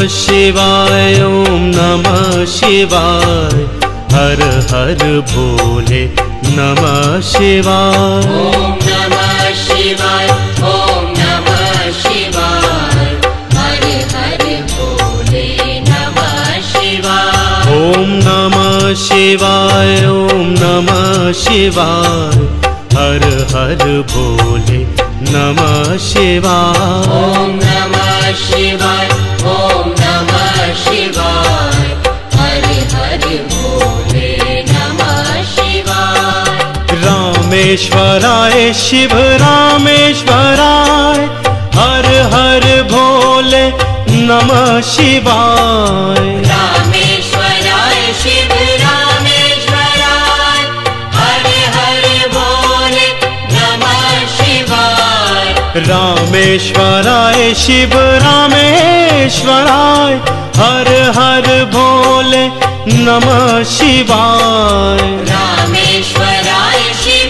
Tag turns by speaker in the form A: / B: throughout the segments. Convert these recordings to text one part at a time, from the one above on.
A: शिवाय ओम नमः शिवाय। हर हर भोले नमः शिवाय।
B: ओम नमः शिवाय ओम नमः शिवाय। हर हर भोले नमः शिवाय।
A: ओम नमः शिवाय ओम नमः शिवाय। हर हर भोले नमः शिवाय।
B: ओम नमः शिवाय ओम नमः शिवाय। हर हर भोले नमः शिवाय।
A: रामेश्वराय शिव रामेश्वराय। हर हर भोले नमः शिवाय।
B: रामेश्वराय शिव रामेश्वराय। हर हर भोले नमः शिवाय।
A: रामेश्वराय शिव रामेश्वराय। हर हर भोले नमः शिवाय।
B: रामेश्वराय शिव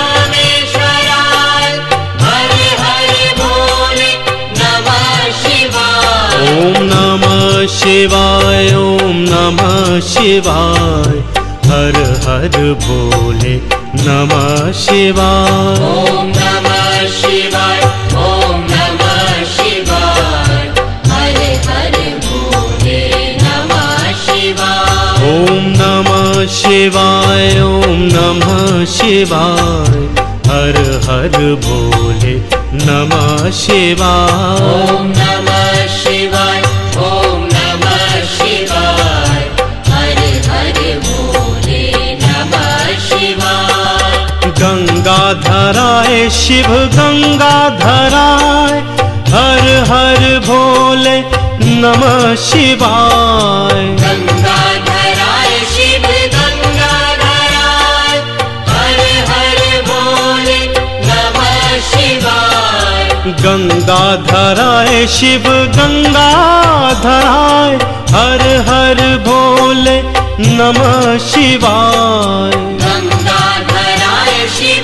B: रामेश्वराय। हर हर भोले नमः शिवाय।
A: ओम नमः शिवाय ओम नमः शिवाय। हर हर भोले नमः शिवाय।
B: ओम नमः शिवाय ओम नमः शिवाय। हर हर भोले नमः शिवाय।
A: ओम नमः शिवाय ओम नमः शिवाय। हर हर भोले नमः शिवाय।
B: ओम नमः शिवाय ओम नमः शिवाय। हर हर भोले नमः शिवाय।
A: गंगाधराय शिव गंगाधराय। हर हर भोले नमः शिवाय।
B: गंगाधराय शिव गंगाधराय। हर हर भोले नमः शिवाय।
A: गंगाधराय शिव गंगाधराय। हर हर भोले नमः शिवाय।
B: गंगाधराय शिव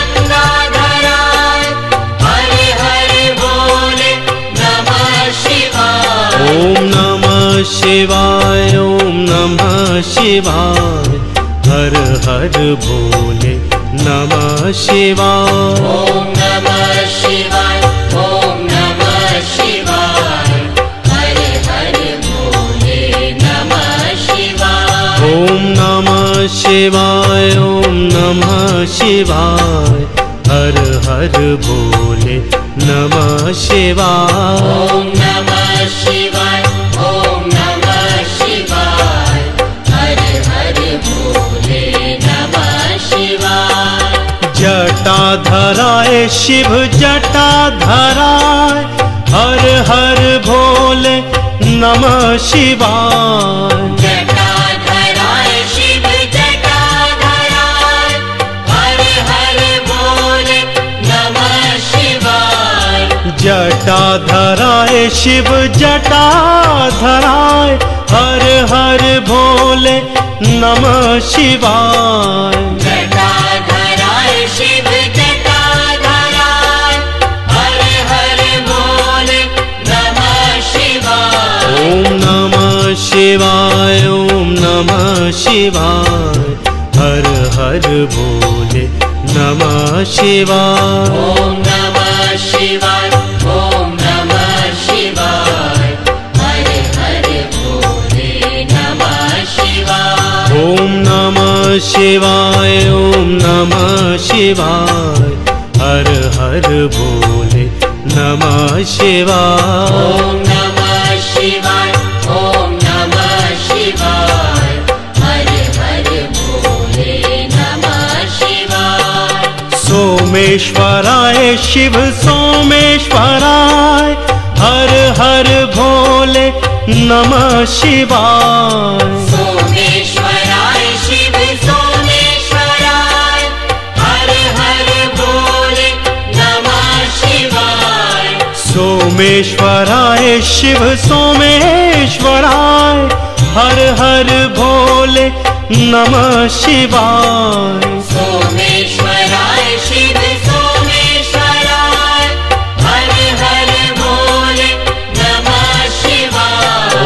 B: गंगाधराय। हर हर भोले नमः शिवाय।
A: ओम नमः शिवाय ओम नमः शिवाय। हर हर भोले नमः शिवाय।
B: ओम नमः शिवाय ओम नमः शिवाय। हर हर भोले नमः शिवाय।
A: ओम नमः शिवाय ओम नमः शिवाय। हर हर भोले नमः शिवाय।
B: ओम नमः शिवाय ओम नमः शिवाय। हर हर भोले नमः शिवाय।
A: जटाधराय शिव जटाधराय। हर हर भोले नमः शिवाय।
B: जटाधराय शिव जटाधराय। हर हर भोले नमः शिवाय।
A: जटाधराय शिव जटाधराय। हर हर भोले नमः शिवाय।
B: जटाधराय शिव जटाधराय। हर हर भोले नमः शिवाय।
A: ओम नमः शिवाय ओम नमः शिवाय। हर हर भोले नमः शिवाय।
B: ओम नमः शिवाय ओम नमः शिवाय। हर हर भोले नमः शिवाय।
A: ओम नमः शिवाय ओम नमः शिवाय। हर हर भोले नमः शिवाय।
B: ओम नमः शिवाय ओम नमः शिवाय। हर हर भोले नमः शिवाय।
A: सोमेश्वराय शिव सोमेश्वराय। हर हर भोले नमः शिवाय।
B: सोमेश्वराय शिव सोमेश्वराय। हर हर भोले नमः शिवाय।
A: सोमेश्वराय शिव सोमेश्वराय। हर हर भोले नमः शिवाय।
B: सोमेश्वराय शिव सोमेश्वराय। हर हर भोले नमः शिवाय।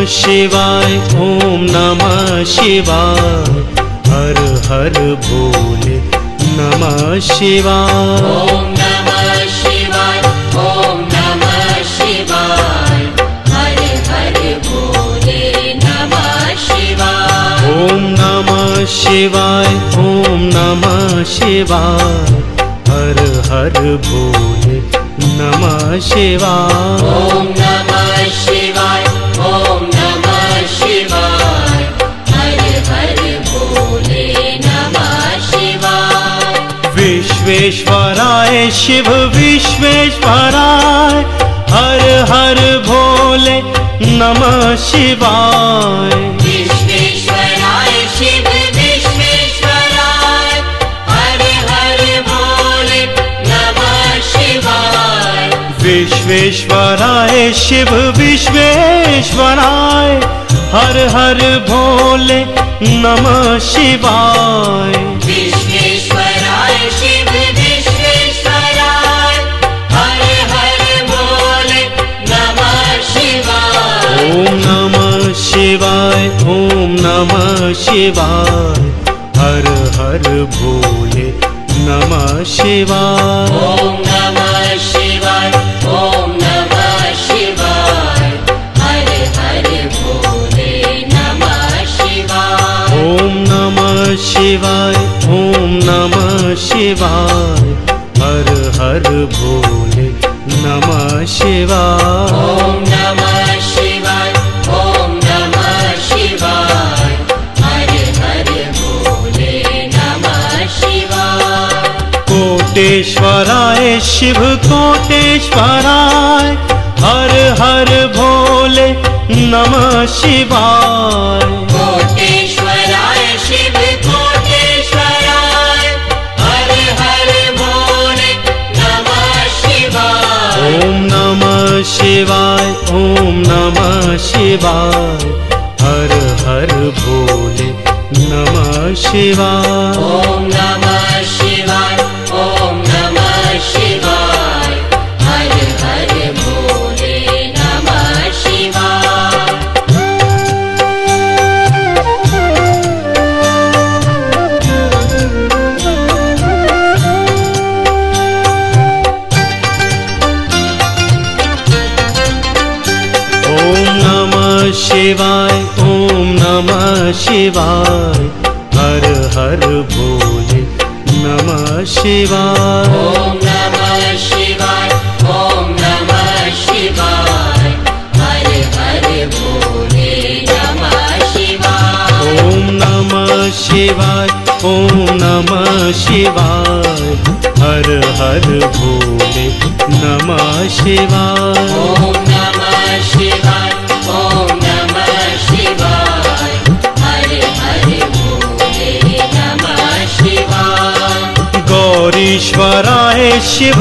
A: शिवाय, ओम नमः शिवाय, हर हर भोले नमः शिवाय।
B: ओम नमः शिवाय, ओम नमः शिवाय, हर हर भोले नमः शिवाय।
A: ओम नमः शिवाय, ओम नमः शिवाय, हर हर भोले नमः शिवाय।
B: ओम नमः शिवाय, ओम नमः शिवाय, हर हर भोले नमः शिवाय।
A: विश्वेश्वराय शिव विश्वेश्वराय, हर हर भोले नमः शिवाय।
B: विश्वेश्वराय शिव विश्वेश्वराय, हर हर भोले नमः शिवाय।
A: विश्वेश्वराय शिव विश्वेश्वराय, हर हर भोले नमः शिवाय।
B: विश्वेश्वराय शिव विश्वेश्वराय, हर हर भोले नमः शिवाय।
A: ओम नमः शिवाय, ओम नमः शिवाय, हर हर भोले नमः शिवाय।
B: ओम नमः शिवाय, ओम नमः शिवाय, हर हर भोले नमः शिवाय।
A: ओम नमः शिवाय, ओम नमः शिवाय, हर हर भोले नमः शिवाय।
B: ओम नमः शिवाय, ओम नमः शिवाय, हर हर भोले नमः शिवाय।
A: कोटेश्वराय शिव कोटेश्वराय, हर हर भोले नमः शिवाय।
B: कोटेश्वराय शिव कोटेश्वराय, हर हर भोले नमः शिवाय।
A: ओम नमः शिवाय, ओम नमः शिवाय, हर हर भोले नमः शिवाय।
B: ओम नमः शिवाय, ओम नमः शिवाय, हर हर भोले नमः शिवाय।
A: ओम नमः शिवाय, ओम नमः शिवाय, हर हर भोले नमः शिवाय।
B: ओम नमः शिवाय, ओम नमः शिवाय, हर हर भोले नमः शिवाय।
A: ओम नमः शिवाय, ओम नमः शिवाय, हर हर भोले नमः शिवाय।
B: ओम नमः शिवाय, ओम नमः शिवाय, हर हर भोले नमः शिवाय।
A: गौरीश्वराय शिव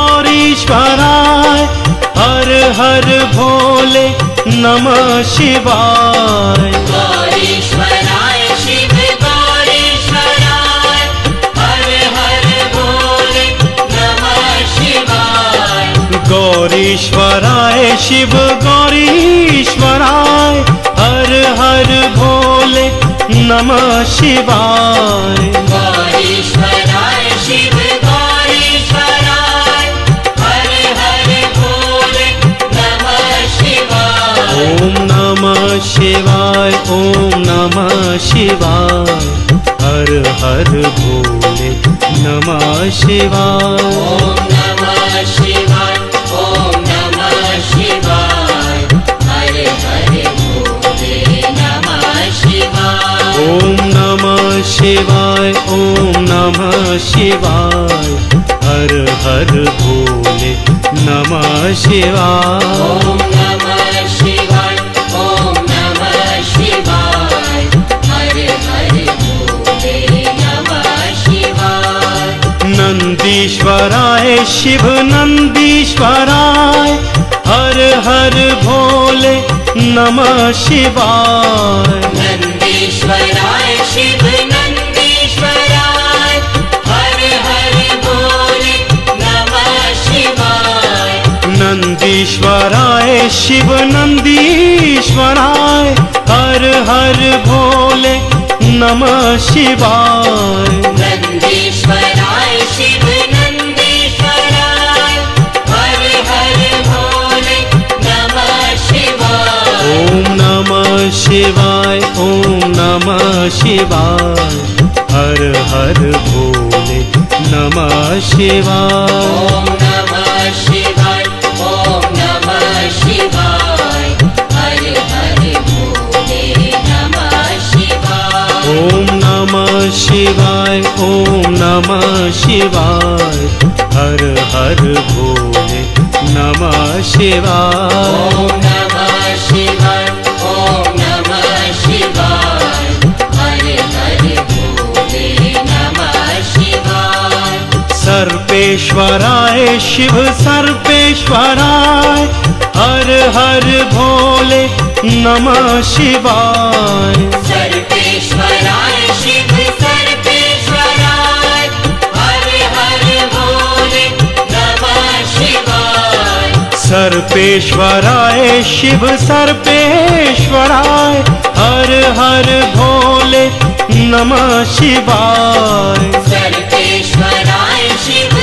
A: गौरीश्वराय, हर हर भोले नमः शिवाय।
B: गौरीश्वराय शिव गौरीश्वराय, हर हर भोले नमः शिवाय।
A: गौरीश्वराय शिव गौरीश्वराय, हर हर भोले नमः शिवाय।
B: गौरीश्वराय शिव गौरीश्वराय, हर हर भोले नमः शिवाय।
A: ओम नमः शिवाय, ओम नमः शिवाय, हर हर भोले नमः शिवाय।
B: ओम नमः शिवाय, ओम नमः शिवाय, हर हर भोले नमः शिवाय।
A: ओम नमः शिवाय, ओम नमः शिवाय, हर हर भोले नमः शिवाय।
B: ओम नमः शिवाय, ओम नमः शिवाय, हर हर भोले नमः शिवाय।
A: नंदीश्वराय शिव नंदीश्वराय, हर हर भोले नमः शिवाय।
B: नंदीश्वराय शिव नंदीश्वराय, हर हर भोले नमः शिवाय।
A: नंदीश्वराय शिव नंदीश्वराय, हर हर भोले नमः शिवाय।
B: नंदीश्वराय शिव नंदीश्वराय, हर हर भोले नमः शिवाय।
A: ओम नमः शिवाय, ओम नमः शिवाय, हर हर भोले नमः शिवाय।
B: ओम नमः शिवाय, ओम नमः शिवाय, हर हर भोले नमः शिवाय।
A: ओम नमः शिवाय, ओम नमः शिवाय, हर हर भोले नमः शिवाय।
B: ओम नमः शिवाय, ओम नमः शिवाय, हर हर भोले नमः शिवाय।
A: सर्पेश्वराय शिव सर्पेश्वराय, हर हर भोले नमः शिवाय।
B: सर्पेश्वराय शिव सर्पेश्वराय, हर हर भोले नमः शिवाय।
A: सर्पेश्वराय शिव सर्पेश्वराय, हर हर भोले नमः शिवाय।
B: सर्पेश्वराय शिव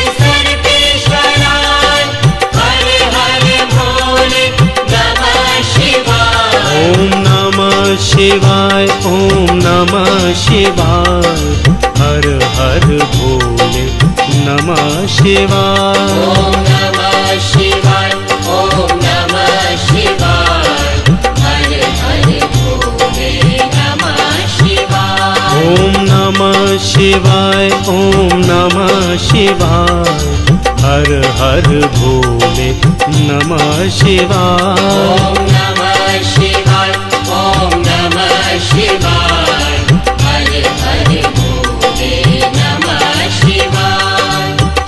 B: सर्पेश्वराय, हर हर भोले नमः शिवाय।
A: ओम नमः शिवाय, ओम नमः शिवाय, हर हर भोले नमः शिवाय।
B: ओम नमः शिवाय, ओम नमः शिवाय, हर हर भोले नमः शिवाय।
A: ओम नमः शिवाय, ओम नमः शिवाय, हर हर भोले नमः शिवाय।
B: ओम नमः शिवाय, ओम नमः शिवाय, हर हर भोले नमः शिवाय।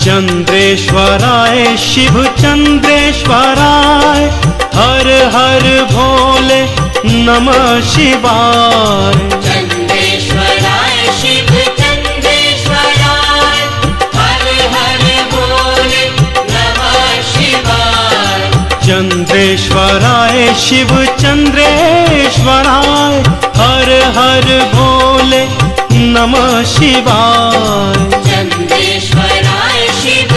A: चंद्रेश्वराय शिव चंद्रेश्वराय, हर हर भोले नमः शिवाय।
B: चंद्रेश्वराय शिव चंद्रेश्वराय, हर हर भोले नमः शिवाय।
A: चंद्रेश्वराय शिव चंद्रेश्वराय, हर हर भोले नमः शिवाय।
B: चंद्रेश्वराय शिव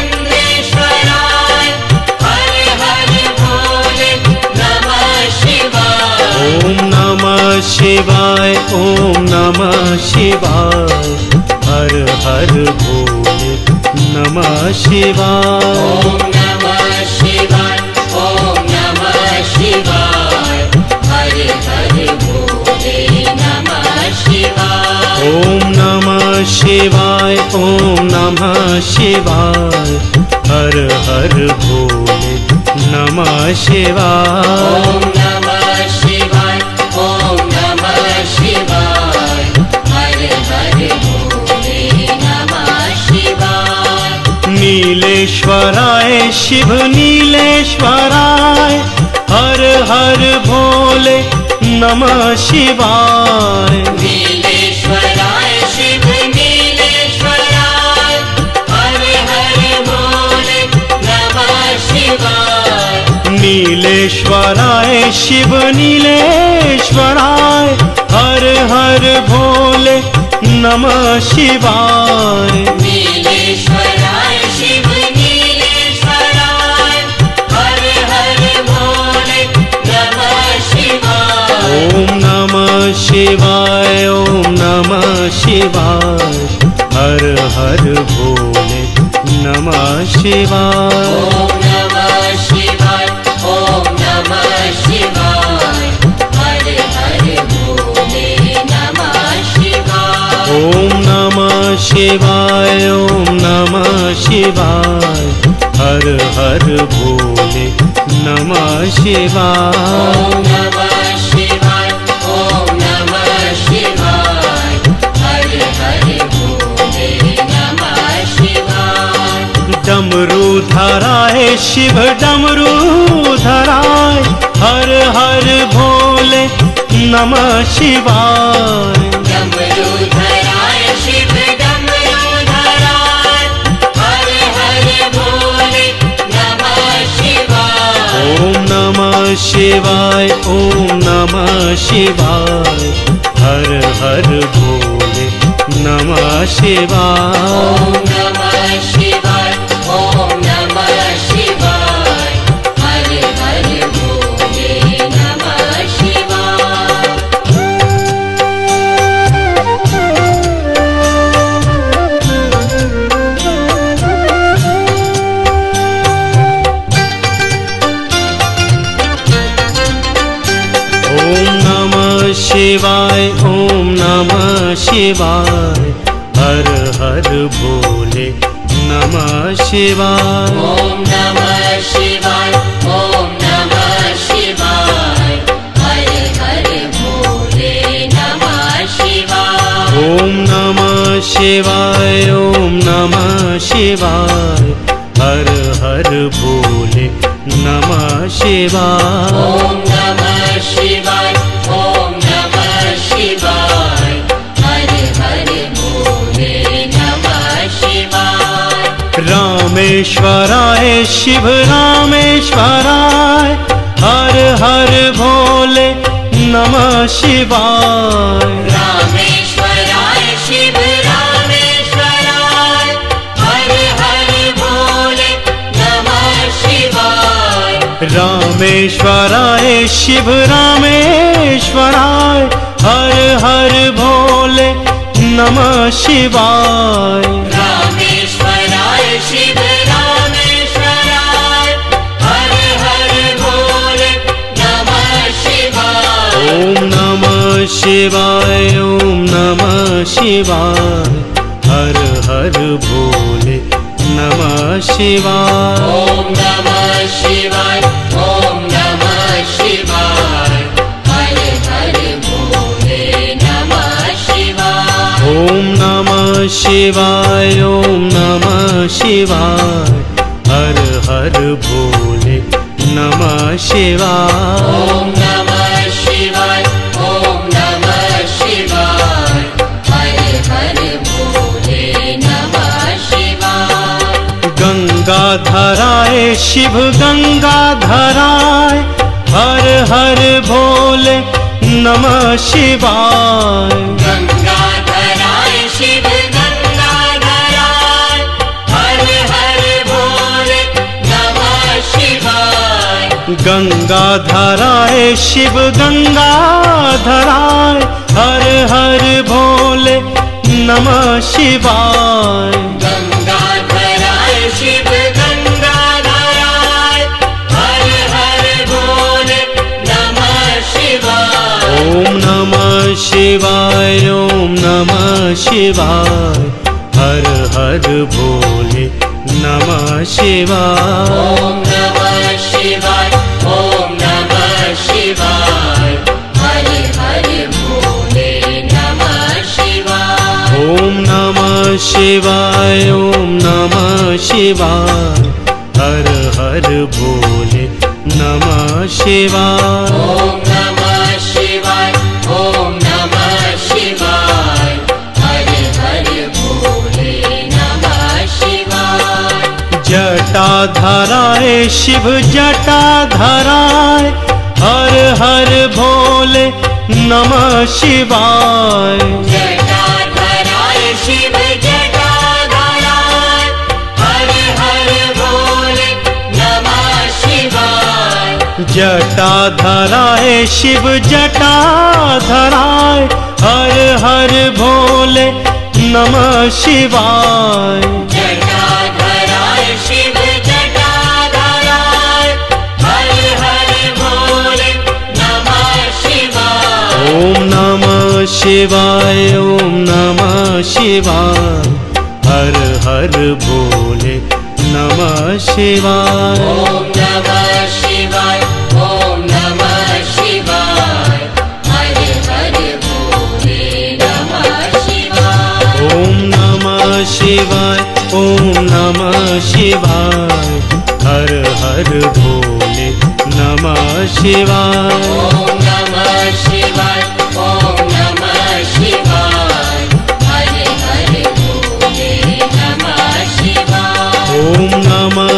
B: चंद्रेश्वराय, हर हर भोले नमः शिवाय।
A: ओम नमः शिवाय, ओम नमः शिवाय, हर हर भोले नमः शिवाय।
B: ओम नमः शिवाय, ओम नमः शिवाय, हर हर भोले नमः शिवाय।
A: ओम नमः शिवाय, ओम नमः शिवाय, हर हर भोले नमः शिवाय।
B: ओम नमः शिवाय, ओम नमः शिवाय, हर हर भोले नमः शिवाय।
A: नीलेश्वराय शिव नीलेश्वराय, हर हर भोले नमः शिवाय।
B: नीलेश्वराय शिव नीलेश्वराय, हर हर भोले नमः शिवाय।
A: नीलेश्वराय शिव नीलेश्वराय, हर हर भोले नमः शिवाय।
B: नीलेश्वराय शिव नीलेश्वराय, हर हर भोले नमः शिवाय।
A: ओम नमः शिवाय, ओम नमः शिवाय, हर हर भोले नमः शिवाय।
B: ओम नमः शिवाय, ओम नमः शिवाय, हर हर भोले नमः शिवाय।
A: ओम नमः शिवाय, ओम नमः शिवाय, हर हर भोले नमः शिवाय।
B: ओम नमः शिवाय, ओम नमः शिवाय, हर हर भोले नमः शिवाय।
A: डमरूधराय शिव डमरूधराय, हर हर भोले नमः शिवाय।
B: डमरूधराय शिव डमरूधराय, हर हर भोले नमः शिवाय।
A: ओम नमः शिवाय, ओम नमः शिवाय। हर हर भोले नमः शिवाय।
B: ओम नमः शिवाय। ओम नमः शिवाय। हर हर भोले नमः शिवाय।
A: ओम नमः शिवाय। ओम नमः शिवाय। हर हर भोले नमः शिवाय।
B: ओम नमः शिवाय। ओम नमः शिवाय। हर हर भोले नमः शिवाय।
A: ओम नमः शिवाय। ओम नमः शिवाय। हर हर भोले नमः शिवाय।
B: ओम नमः शिवाय। ओम नमः शिवाय। हर हर भोले नमः शिवाय।
A: रामेश्वराय शिव रामेश्वराय। हर हर भोले नमः शिवाय।
B: रामेश्वराय शिव रामेश्वराय। हर हर भोले नमः शिवाय।
A: रामेश्वराय शिव रामेश्वराय। हर हर भोले नमः शिवाय।
B: रामेश्वराय शिव रामेश्वराय। हर हर भोले नमः शिवाय।
A: ओम नमः शिवाय। ओम नमः शिवाय। हर हर भोले नमः शिवाय।
B: ओम नमः शिवाय। ओम नमः शिवाय। हर हर भोले नमः शिवाय।
A: ओम नमः शिवाय। ओम नमः शिवाय। हर हर भोले नमः शिवाय।
B: ओम नमः शिवाय। ओम नमः शिवाय। हर हर भोले नमः शिवाय।
A: गंगाधराय शिव गंगाधराय। हर हर भोले नमः शिवाय।
B: गंगाधराय शिव गंगाधराय। हर हर भोले नमः शिवाय।
A: गंगाधराय शिव गंगाधराय। हर हर भोले नमः शिवाय।
B: गंगाधराय शिव गंगाधराय। हर हर भोले नमः शिवाय।
A: ओम नमः शिवाय। ओम नमः शिवाय। हर हर भोले नमः शिवाय।
B: ओम नमः शिवाय। ओम नमः शिवाय। हर हर भोले नमः शिवाय।
A: ओम नमः शिवाय। ओम नमः शिवाय। हर हर भोले नमः शिवाय।
B: ओम नमः शिवाय। ओम नमः शिवाय। हर हर भोले नमः शिवाय।
A: जटाधराय शिव जटाधराय। हर हर भोले नमः शिवाय।
B: जटाधराय शिव जटाधराय। हर हर भोले नमः शिवाय।
A: जटाधराय शिव जटाधराय। हर हर भोले नमः शिवाय।
B: जटाधराय शिव जटाधराय। हर हर भोले नमः शिवाय।
A: ओम नमः शिवाय। ओम नमः शिवाय। हर हर भोले नमः शिवाय।
B: ओम नमः शिवाय। ओम नमः शिवाय। हर हर भोले नमः शिवाय।
A: ओम नमः शिवाय। ओम नमः शिवाय। हर हर भोले नमः शिवाय।
B: ओम नमः शिवाय। ओम नमः शिवाय। हर हर भोले नमः शिवाय।
A: ओम नमः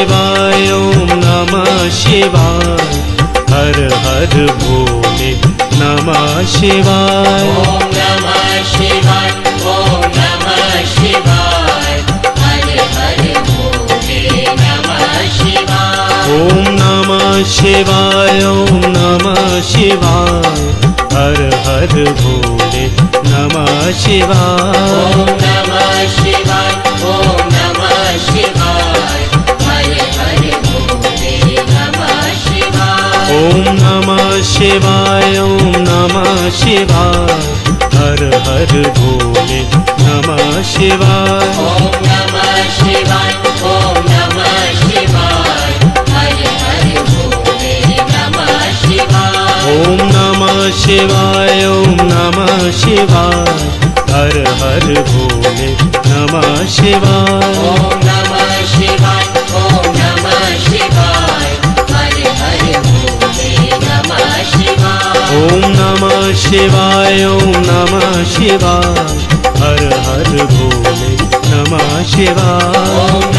A: शिवाय। ओम नमः शिवाय। हर हर भोले नमः शिवाय
B: ओम नमः शिवाय ओम नमः शिवाय हर हर भोले नमः शिवाय
A: ओम नमः शिवाय ओम नमः शिवाय हर हर भोले नमः शिवाय
B: ओम नमः शिवाय ओम नमः शिवाय हर हर भोले नमः शिवाय
A: ओम नमः शिवाय ओम नमः शिवाय हर हर भोले नमः शिवाय
B: ओम नमः शिवाय ओम नमः शिवाय हर हर भोले नमः शिवाय
A: ओम नमः शिवाय ओम नमः शिवाय हर हर भोले नमः शिवाय
B: ओम नमः शिवाय ओम नमः शिवाय हर हर भोले नमः शिवाय
A: ओम नमः शिवाय ओम नमः शिवाय हर हर भोले नमः शिवाय
B: ओम